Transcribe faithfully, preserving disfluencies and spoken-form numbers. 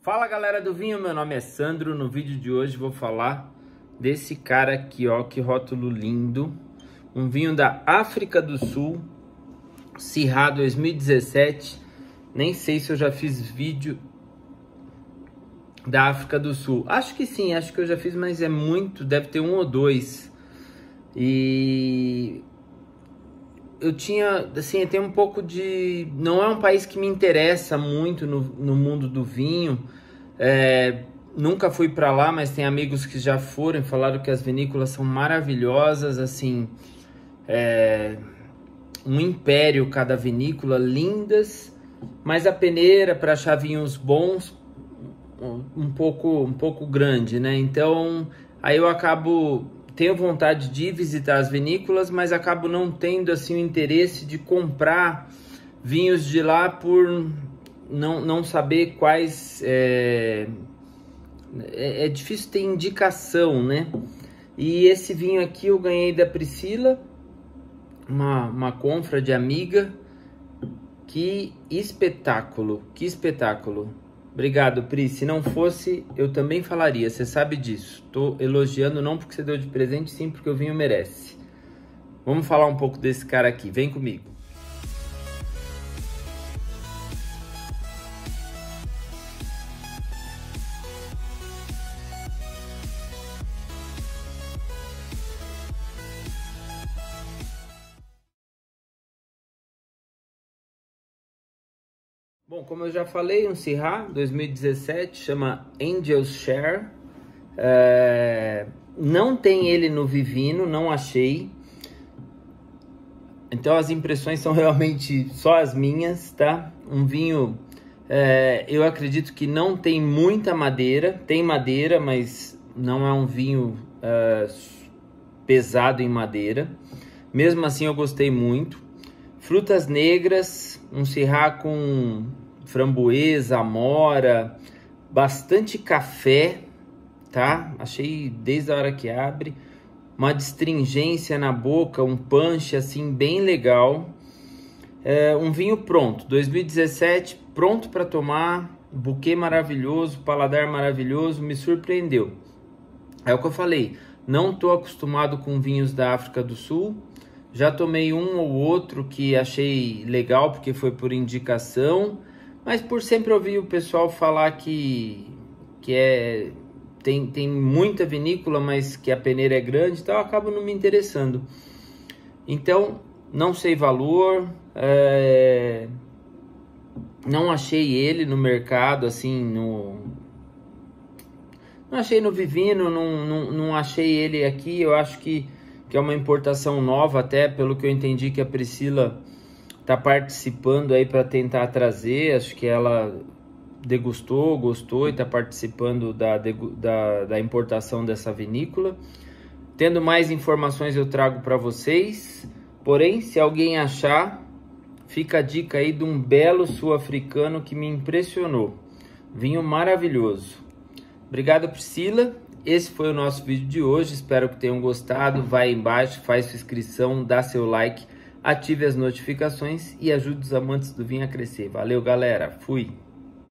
Fala galera do vinho, meu nome é Sandro. No vídeo de hoje vou falar desse cara aqui, ó, que rótulo lindo. Um vinho da África do Sul, Syrah dois mil e dezessete. Nem sei se eu já fiz vídeo da África do Sul. Acho que sim, acho que eu já fiz, mas é muito, deve ter um ou dois. E eu tinha, assim, tem um pouco de... Não é um país que me interessa muito no, no mundo do vinho. É, nunca fui para lá, mas tem amigos que já foram e falaram que as vinícolas são maravilhosas, assim... É, um império cada vinícola, lindas, mas a peneira para achar vinhos bons um pouco, um pouco grande, né? Então, aí eu acabo... Tenho vontade de visitar as vinícolas, mas acabo não tendo assim o interesse de comprar vinhos de lá por não, não saber quais... É, é, é difícil ter indicação, né? E esse vinho aqui eu ganhei da Priscila, uma, uma confra de amiga. Que espetáculo, que espetáculo. Obrigado, Pri. Se não fosse, eu também falaria, você sabe disso. Tô elogiando não porque você deu de presente, sim porque o vinho merece. Vamos falar um pouco desse cara aqui, vem comigo. Bom, como eu já falei, um Syrah dois mil e dezessete, chama Angel's Share. É, não tem ele no Vivino, não achei. Então as impressões são realmente só as minhas, tá? Um vinho, é, eu acredito que não tem muita madeira. Tem madeira, mas não é um vinho é, pesado em madeira. Mesmo assim eu gostei muito. Frutas negras, um Syrah com framboesa, amora, bastante café, tá? Achei desde a hora que abre, uma astringência na boca, um punch assim bem legal. É um vinho pronto, dois mil e dezessete, pronto para tomar, buquê maravilhoso, paladar maravilhoso, me surpreendeu. É o que eu falei, não tô acostumado com vinhos da África do Sul. Já tomei um ou outro que achei legal porque foi por indicação, mas por sempre ouvir o pessoal falar que, que é, tem, tem muita vinícola, mas que a peneira é grande, então eu acabo não me interessando. Então, não sei valor, é, não achei ele no mercado, assim, no... Não achei no Vivino, não, não, não achei ele aqui, eu acho que que é uma importação nova, até pelo que eu entendi que a Priscila está participando aí para tentar trazer. Acho que ela degustou, gostou e está participando da, da, da importação dessa vinícola. Tendo mais informações eu trago para vocês, porém se alguém achar, fica a dica aí de um belo sul-africano que me impressionou. Vinho maravilhoso. Obrigado, Priscila. Esse foi o nosso vídeo de hoje, espero que tenham gostado. Vai aí embaixo, faz sua inscrição, dá seu like, ative as notificações e ajude os amantes do vinho a crescer. Valeu, galera, fui!